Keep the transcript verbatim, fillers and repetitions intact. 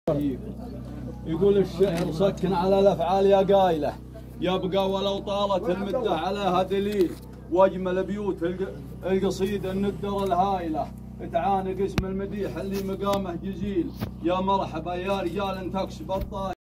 يقول الشعر سكن على الافعال يا قايله، يبقى ولو طالت المده عليها دليل، واجمل بيوت القصيده الندر الهايله، تعانق اسم المديح اللي مقامه جزيل، يا مرحبا يا رجال تكسب الطايله.